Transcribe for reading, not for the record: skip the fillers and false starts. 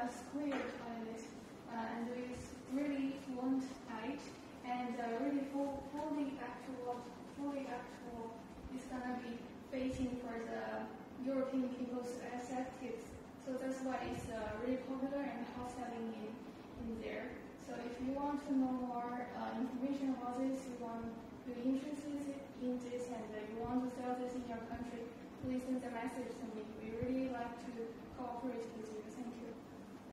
just clear toilet, and we really won't tight, and really fully actual is gonna be fitting for the European people's aesthetics. So that's why it's really popular and hot selling in there. So if you want to know more information about this, you're interested in this, and you want to sell this in your country, please send a message to me. We really like to